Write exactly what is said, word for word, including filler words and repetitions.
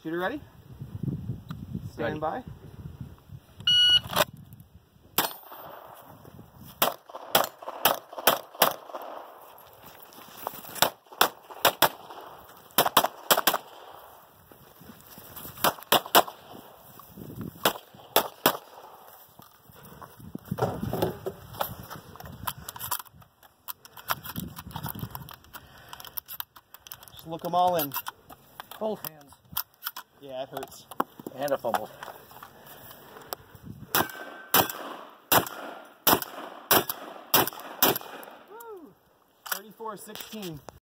Shooter ready? Stand by. Just look them all in. Both hands. Yeah, it hurts. And a fumble. thirty-four sixteen.